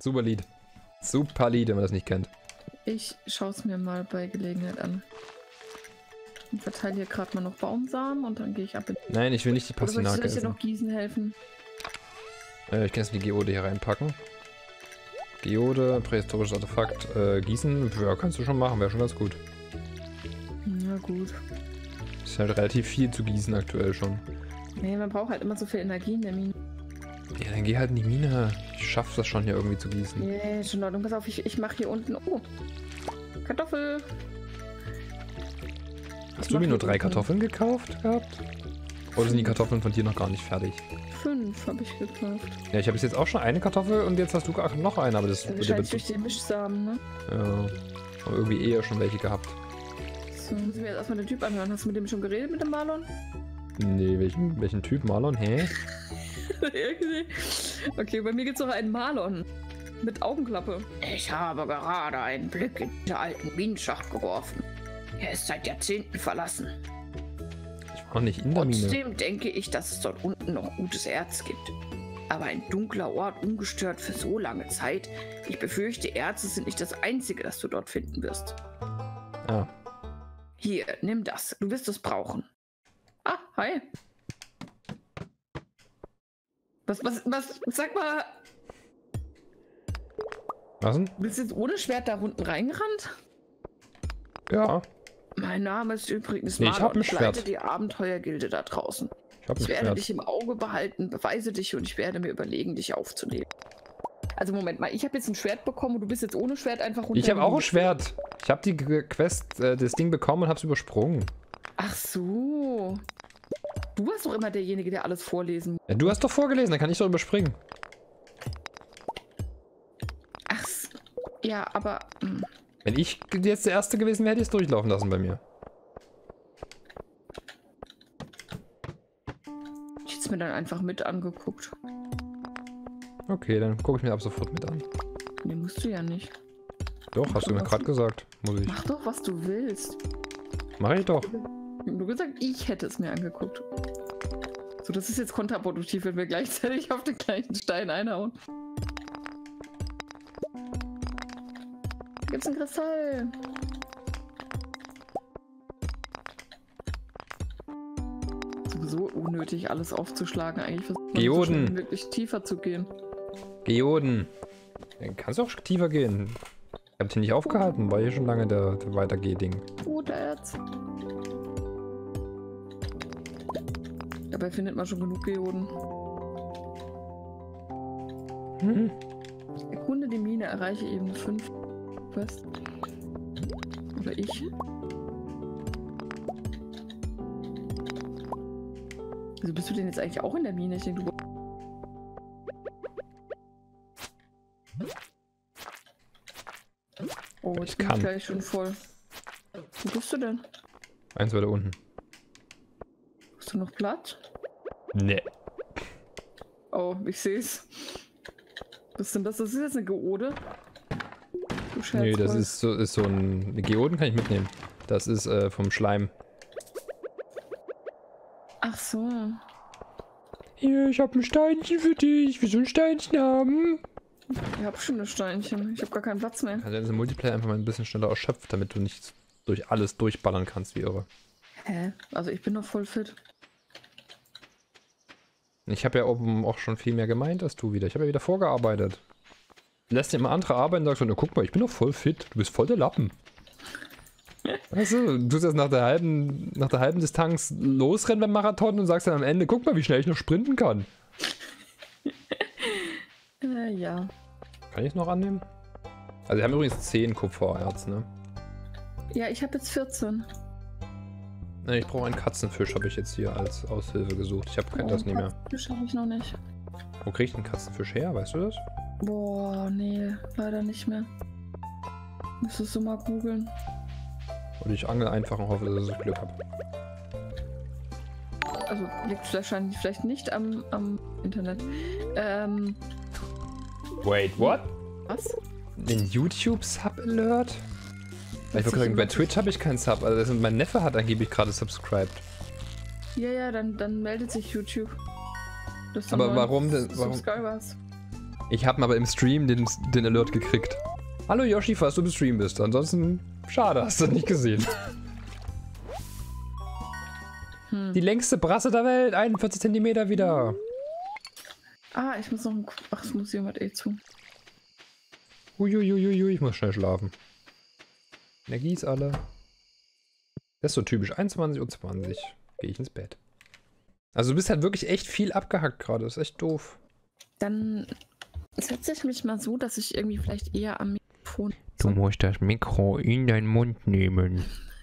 Super Lied. Super Lied, wenn man das nicht kennt. Ich schaue es mir mal bei Gelegenheit an. Und verteile hier gerade mal noch Baumsamen und dann gehe ich ab. Nein, ich will nicht die Pastinake Soll ich dir essen. noch gießen helfen? Ich kann jetzt die Geode hier reinpacken. Geode, prähistorisches Artefakt, gießen. Ja, kannst du schon machen, wäre schon ganz gut. Na gut. Ist halt relativ viel zu gießen aktuell schon. Nee, man braucht halt immer so viel Energie in der Mine. Ja, dann geh halt in die Mine. Ich schaff das schon hier irgendwie zu gießen. Nee, schon in Ordnung. Pass auf, ich mache hier unten... Oh, Kartoffel. Hast du mir nur 3 Kartoffeln gekauft gehabt? Oder sind die Kartoffeln von dir noch gar nicht fertig? 5 habe ich gekauft. Ja, ich habe bis jetzt auch schon eine Kartoffel und jetzt hast du noch eine, aber das Wahrscheinlich durch den Mischsamen, ne? Ja, aber irgendwie eher schon welche gehabt. So, müssen wir jetzt erstmal den Typ anhören. Hast du mit dem schon geredet, mit dem Marlon? Nee, welchen Typ? Marlon? Hä? Irgendwie. Okay, bei mir gibt es noch einen Marlon. Mit Augenklappe. Ich habe gerade einen Blick in den alten Minenschacht geworfen. Er ist seit Jahrzehnten verlassen. Ich war noch nicht in der Mine. Trotzdem denke ich, dass es dort unten noch gutes Erz gibt. Aber ein dunkler Ort, ungestört für so lange Zeit. Ich befürchte, Erze sind nicht das Einzige, das du dort finden wirst. Ah. Hier, nimm das. Du wirst es brauchen. Ah, hi. Was, sag mal, Was denn? bist du jetzt ohne Schwert da unten reingerannt? Ja. Mein Name ist übrigens Nee, ich hab Marlon. ein Ich leite Schwert. die Abenteuergilde da draußen. Ich hab ein Ich werde Schwert. dich im Auge behalten, beweise dich und ich werde mir überlegen, dich aufzunehmen. Also Moment mal, ich habe jetzt ein Schwert bekommen und du bist jetzt ohne Schwert einfach runter. Ich habe auch ein Schwert. Ich habe die Quest, das Ding bekommen und hab's übersprungen. Ach so. Du warst doch immer derjenige, der alles vorlesen muss. Ja, du hast doch vorgelesen, dann kann ich doch überspringen. Ach, ja, aber... Wenn ich jetzt der Erste gewesen wäre, hätte ich es durchlaufen lassen bei mir. Ich hätte es mir dann einfach mit angeguckt. Okay, dann gucke ich mir ab sofort mit an. Nee, musst du ja nicht. Doch, hast du mir gerade gesagt. Muss ich. Mach doch, was du willst. Mach ich doch. Ich hab nur gesagt, ich hätte es mir angeguckt. So, das ist jetzt kontraproduktiv, wenn wir gleichzeitig auf den gleichen Stein einhauen. Da gibt's einen Kristall. Sowieso unnötig, alles aufzuschlagen. Eigentlich versucht man so schnell wie möglich tiefer zu gehen. Geoden. Dann kannst du auch tiefer gehen. Ich hab dich nicht aufgehalten, war hier schon lange der Weitergeh-Ding. Gut, Erz. Dabei findet man schon genug Geoden. Hm. Erkunde die Mine, erreiche Ebene 5. Was? Oder ich? Wieso bist du denn jetzt eigentlich auch in der Mine? Ich denke, du... Oh, jetzt bin ich gleich schon voll. Wo bist du denn? Eins weiter unten. Hast du noch Platz? Nee. Oh, ich seh's. Was ist denn das? Das ist jetzt eine Geode? Du Nee, das ist so ein... Geoden kann ich mitnehmen. Das ist vom Schleim. Ach so. Hier, ich hab ein Steinchen für dich. Willst du ein Steinchen haben? Ich hab schon eine Steinchen. Ich hab gar keinen Platz mehr. Also wenn du im Multiplayer einfach mal ein bisschen schneller erschöpft, damit du nicht durch alles durchballern kannst wie irre. Hä? Also ich bin doch voll fit. Ich habe ja oben auch schon viel mehr gemeint als du wieder. Ich habe ja wieder vorgearbeitet. Lässt dir immer andere arbeiten und sagst so, na, guck mal, ich bin doch voll fit. Du bist voll der Lappen. Weißt du tust jetzt nach der halben Distanz losrennen beim Marathon und sagst dann am Ende, guck mal, wie schnell ich noch sprinten kann. Ja. Kann ich es noch annehmen? Also wir haben übrigens 10 Kupfererz, ne? Ja, ich habe jetzt 14. Ne, ich brauche einen Katzenfisch, habe ich jetzt hier als Aushilfe gesucht. Ich habe das nicht mehr. Das habe ich noch nicht. Wo kriege ich einen Katzenfisch her, weißt du das? Boah, nee, leider nicht mehr. Müsstest du mal googeln. Oder ich angel einfach und hoffe, dass ich Glück habe. Also liegt es wahrscheinlich vielleicht nicht am Internet. Wait, what? Was? Den YouTube-Sub-Alert? Ich wollte sagen, bei Twitch habe ich keinen Sub, also mein Neffe hat angeblich gerade subscribed. Ja, dann meldet sich YouTube. Aber warum denn? Warum? Subscribers. Ich habe aber im Stream den Alert gekriegt. Hallo Yoshi, falls du im Stream bist. Ansonsten, schade, hast du nicht gesehen. Die längste Brasse der Welt, 41 cm wieder. Ah, ich muss noch ein... Ach, das Museum hat eh zu. Uiuiuiui, ich muss schnell schlafen. Energie ist alle. Das ist so typisch. 21:20 Uhr. Gehe ich ins Bett. Also du bist halt wirklich echt viel abgehackt gerade. Das ist echt doof. Dann setze ich mich mal so, dass ich irgendwie vielleicht eher am Mikrofon... Du musst das Mikro in deinen Mund nehmen.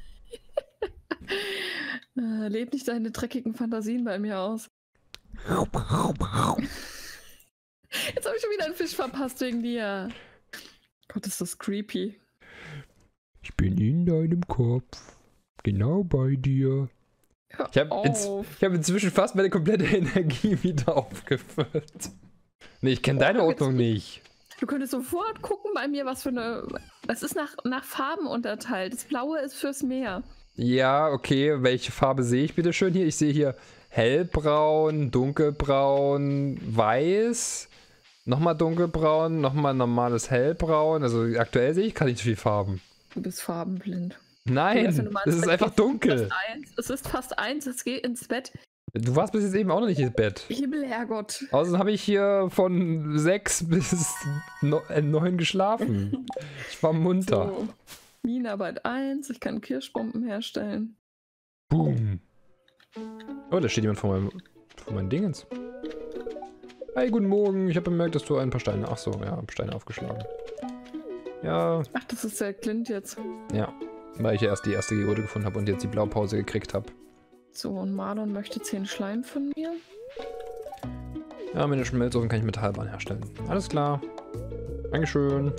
Leb nicht deine dreckigen Fantasien bei mir aus. Jetzt habe ich schon wieder einen Fisch verpasst wegen dir. Gott, ist das creepy. Ich bin in deinem Kopf. Genau bei dir. Ich habe inzwischen fast meine komplette Energie wieder aufgefüllt. Nee, ich kenne deine Ordnung nicht. Du könntest sofort gucken bei mir, was für eine... Das ist nach Farben unterteilt. Das Blaue ist fürs Meer. Ja, okay. Welche Farbe sehe ich bitte schön hier? Ich sehe hier hellbraun, dunkelbraun, weiß, nochmal dunkelbraun, nochmal normales hellbraun. Also aktuell sehe ich gar nicht so viel Farben. Du bist farbenblind. Nein, das ist einfach dunkel. Es ist fast 1, es geht ins Bett. Du warst bis jetzt eben auch noch nicht ins Bett. Himmel, Herrgott. Außerdem habe ich hier von 6 bis 9 geschlafen. Ich war munter. So. Minenarbeit 1, ich kann Kirschbomben herstellen. Boom. Oh, da steht jemand vor meinen Dingens. Hey, guten Morgen. Ich habe bemerkt, dass du ein paar Steine... Ach so, ja, Steine aufgeschlagen. Ja. Ach, das ist der Clint jetzt. Ja, weil ich ja erst die erste Geode gefunden habe und jetzt die Blaupause gekriegt habe. So, und Marlon möchte 10 Schleim von mir. Ja, mit den Schmelzofen kann ich Metallbahn herstellen. Alles klar. Dankeschön.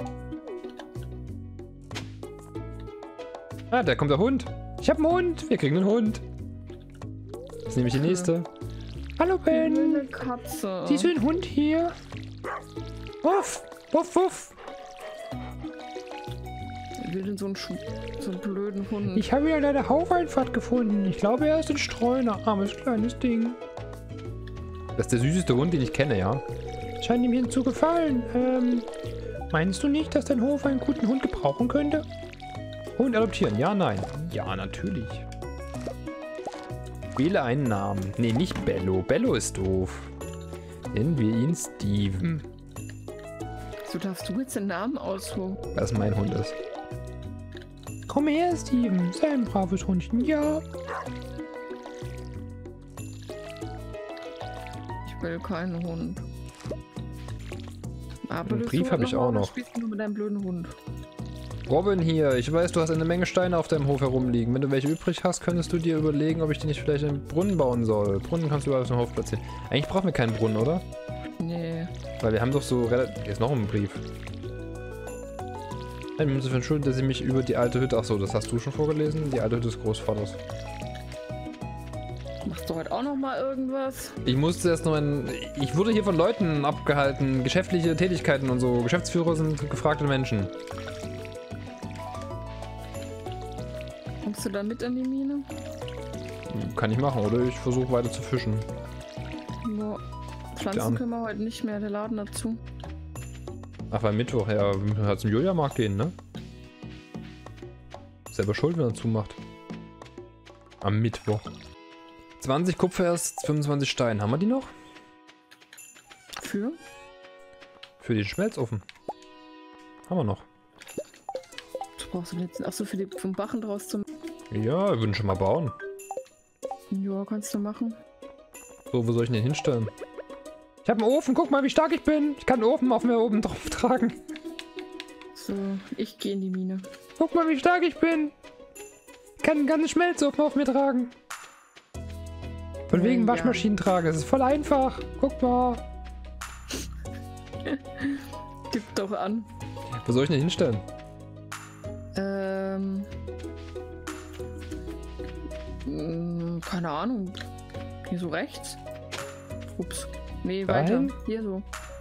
Ah, da kommt der Hund. Ich habe einen Hund. Wir kriegen einen Hund. Das ist nämlich die nächste. Hallo, Ben. Eine Katze. Siehst du den Hund hier? Wuff, wuff, wuff. Ich will denn so einen blöden Hund. Ich habe wieder deine Haufeinfahrt gefunden. Ich glaube, er ist ein Streuner. Armes kleines Ding. Das ist der süßeste Hund, den ich kenne, ja? Scheint ihm hier zu gefallen. Meinst du nicht, dass dein Hof einen guten Hund gebrauchen könnte? Hund adoptieren. Ja, nein. Ja, natürlich. Wähle einen Namen. Nee, nicht Bello. Bello ist doof. Nennen wir ihn Steven. So darfst du jetzt den Namen aussuchen. Weil es mein Hund ist. Komm her, Steven. Sei ein braves Hundchen. Ja. Ich will keinen Hund. Aber einen Brief habe ich auch noch. Spielst du nur mit deinem blöden Hund? Robin hier, ich weiß, du hast eine Menge Steine auf deinem Hof herumliegen. Wenn du welche übrig hast, könntest du dir überlegen, ob ich dir nicht vielleicht einen Brunnen bauen soll. Brunnen kannst du überall auf dem Hof platzieren. Eigentlich brauchen wir keinen Brunnen, oder? Nee. Weil wir haben doch so relativ... Hier ist noch ein Brief. Ich muss dafür entschuldigen, dass ich mich über die alte Hütte... Achso, das hast du schon vorgelesen? Die alte Hütte des Großvaters. Machst du heute auch noch mal irgendwas? Ich musste erst noch Ich wurde hier von Leuten abgehalten. Geschäftliche Tätigkeiten und so. Geschäftsführer sind gefragte Menschen. Kommst du da mit in die Mine? Kann ich machen, oder? Ich versuche weiter zu fischen. Ja. Pflanzen können wir heute nicht mehr, der Laden dazu. Ach, weil Mittwoch, ja, hat zum Julia-Markt gehen, ne? Selber schuld, wenn er zumacht. Am Mittwoch. 20 Kupfererz, 25 Stein. Haben wir die noch? Für? Für den Schmelzofen. Haben wir noch. Was brauchst du jetzt? Achso, vom Bachen draus zum... Ja, wir würden schon mal bauen. Ja, kannst du machen. So, wo soll ich den hinstellen? Ich habe einen Ofen, guck mal, wie stark ich bin. Ich kann den Ofen auf mir oben drauf tragen. So, ich gehe in die Mine. Guck mal, wie stark ich bin. Ich kann einen ganzen Schmelzofen auf mir tragen. Von wegen Waschmaschinen tragen. Das ist voll einfach. Guck mal. Gib doch an. Wo soll ich den hinstellen? Keine Ahnung. Hier so rechts. Ups. Nee, weiter. Hier so.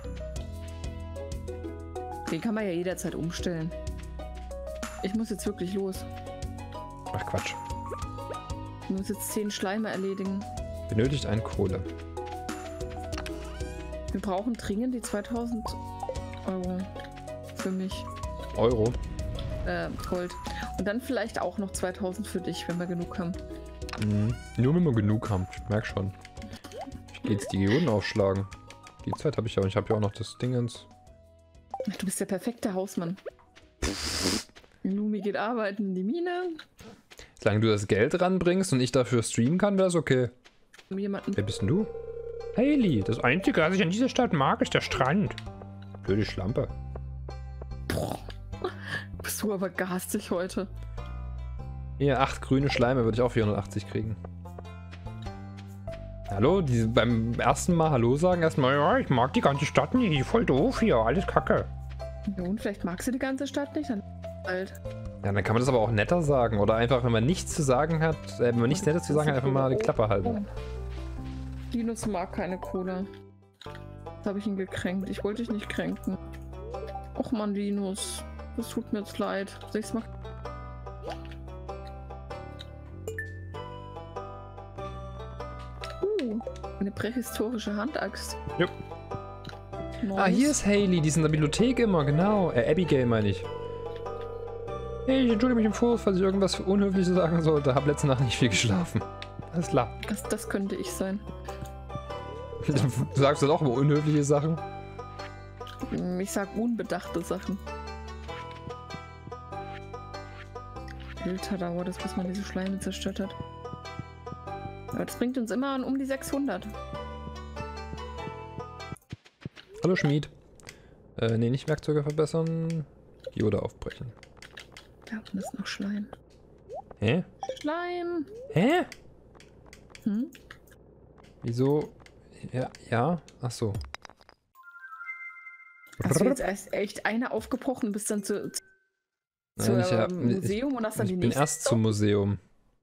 Den kann man ja jederzeit umstellen. Ich muss jetzt wirklich los. Ach Quatsch. Ich muss jetzt 10 Schleime erledigen. Benötigt ein Kohle. Wir brauchen dringend die 2000 Euro für mich. Euro? Gold. Und dann vielleicht auch noch 2000 für dich, wenn wir genug haben. Mhm. Nur wenn wir genug haben, ich merk schon. Ich geh jetzt die Geoden aufschlagen. Die Zeit habe ich ja und ich habe ja auch noch das Dingens. Du bist der perfekte Hausmann. Lumi geht arbeiten in die Mine. Solange du das Geld ranbringst und ich dafür streamen kann, wäre es okay. Jemanden. Wer bist denn du? Hailey, das Einzige, was ich an dieser Stadt mag, ist der Strand. Blöde Schlampe. Boah. Bist du aber garstig heute. Hier, 8 grüne Schleime würde ich auch 480 kriegen. Hallo? Die beim ersten Mal Hallo sagen erstmal, ja, ich mag die ganze Stadt nicht, voll doof hier, alles Kacke. Ja, und vielleicht magst du die ganze Stadt nicht, dann halt. Ja, dann kann man das aber auch netter sagen. Oder einfach, wenn man nichts zu sagen hat, wenn man nichts Nettes zu sagen hat, einfach mal die Klappe halten. Linus mag keine Cola. Jetzt habe ich ihn gekränkt. Ich wollte dich nicht kränken. Och man, Linus. Das tut mir jetzt leid. Nächstes Mal. Eine prähistorische Handaxt. Jupp. Nice. Ah, hier ist Hailey, die ist in der Bibliothek immer, genau. Abigail meine ich. Hey, ich entschuldige mich im Voraus, falls ich irgendwas Unhöfliches sagen sollte. Hab letzte Nacht nicht viel geschlafen. Alles klar. Das könnte ich sein. Du sagst dann auch immer unhöfliche Sachen? Ich sag unbedachte Sachen. Alter, dauert es, bis man diese Schleime zerstört hat. Aber das bringt uns immer um die 600. Hallo Schmied. Nee, nicht Werkzeuge verbessern. Geode aufbrechen. Da unten ist noch Schleim. Hä? Schleim! Hä? Hm? Wieso? Ja, ja. Ach so. Hast du jetzt erst echt eine aufgebrochen, bist dann zu Museum und hast dann die Ich bin nächste? erst zum Museum.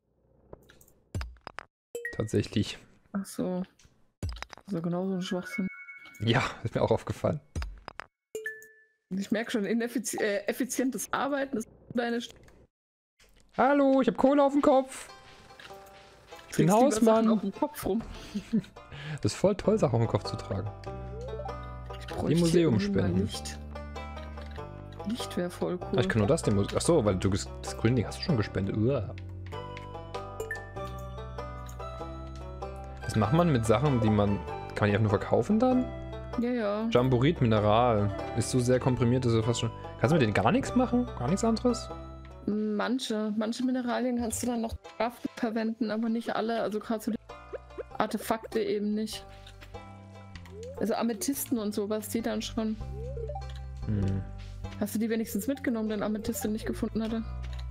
Tatsächlich. Ach so. Also genau so ein Schwachsinn. Ja, ist mir auch aufgefallen. Ich merke schon, effizientes Arbeiten ist deine Hallo, ich habe Kohle auf dem Kopf. Ich bin Hausmann. auf dem Kopf rum. Das ist voll toll, Sachen auf dem Kopf zu tragen. Ich bräuchte Die Museum irgendwie mal spenden. Licht. Licht wäre voll cool. Ah, ich kann nur das dem Museum. Achso, weil du das grüne Ding hast du schon gespendet. Uah. Was macht man mit Sachen, die man. Kann man die einfach nur verkaufen dann? Ja, ja. Jamborit Mineral. Ist so sehr komprimiert, dass du fast schon. Kannst du mit denen gar nichts machen? Gar nichts anderes? Manche Mineralien kannst du dann noch Craften verwenden, aber nicht alle. Also gerade so die Artefakte eben nicht. Also Amethysten und sowas, die dann schon. Hm. Hast du die wenigstens mitgenommen, den Amethyste nicht gefunden hatte?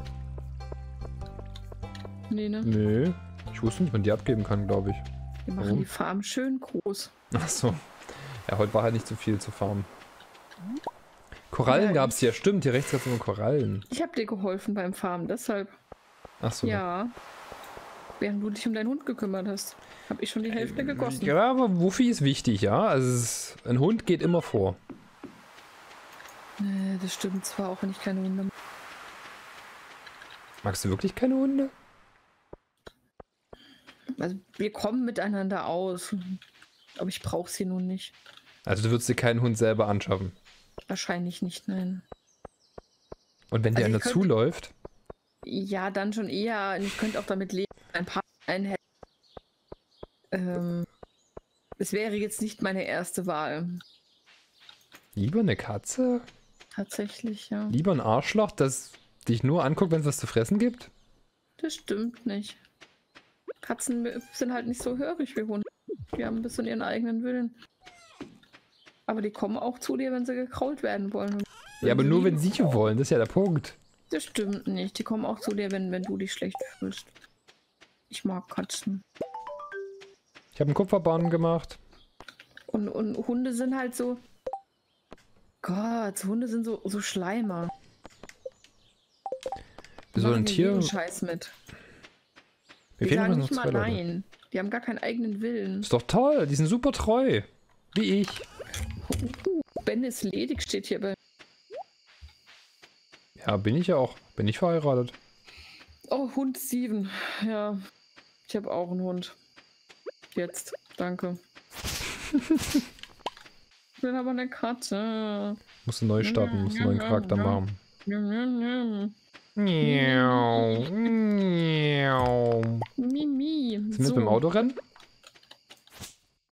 Nee, ne? Nö. Ich wusste nicht, wann die abgeben kann, glaube ich. Wir machen Warum? die Farm schön groß. Achso. Ja, heute war halt nicht so viel zu farmen. Korallen Ja, gab es hier, stimmt. Hier rechts gab es immer Korallen. Ich habe dir geholfen beim Farmen, deshalb. Achso. Ja. Während du dich um deinen Hund gekümmert hast, habe ich schon die Hälfte gegossen. Ja, aber Wuffi ist wichtig, ja. Also ein Hund geht immer vor. Nee, das stimmt zwar auch, wenn ich keine Hunde mag. Magst du wirklich keine Hunde? Also wir kommen miteinander aus. Aber ich brauche sie nun nicht. Also du würdest dir keinen Hund selber anschaffen. Wahrscheinlich nicht, nein. Und wenn dir Also einer ich könnte- zuläuft? Ja, dann schon eher. Ich könnte auch damit leben, ein paar einhält. Es wäre jetzt nicht meine erste Wahl. Lieber eine Katze? Tatsächlich, ja. Lieber ein Arschloch, das dich nur anguckt, wenn es was zu fressen gibt? Das stimmt nicht. Katzen sind halt nicht so hörig wie Hunde. Die haben ein bisschen ihren eigenen Willen. Aber die kommen auch zu dir, wenn sie gekrault werden wollen. Ja, aber sie nur wenn lieben. sie wollen, das ist ja der Punkt. Das stimmt nicht. Die kommen auch zu dir, wenn du dich schlecht fühlst. Ich mag Katzen. Ich habe einen Kupferbahn gemacht. Und Hunde sind halt so. Gott, Hunde sind so Schleimer. Die So ein machen Tier. jeden Scheiß mit. Mir Die fehlen sagen noch nicht mal zwei Leute. nein. Die haben gar keinen eigenen Willen. Ist doch toll, die sind super treu. Wie ich. Ben ist ledig, steht hier bei. Ja, bin ich ja auch. Bin ich verheiratet. Oh, Hund Steven. Ja, ich habe auch einen Hund. Jetzt, danke. Ich will aber eine Katze. Musst du neu starten, musst einen neuen Charakter machen. Miau. Mimi. Sind wir jetzt beim Autorennen?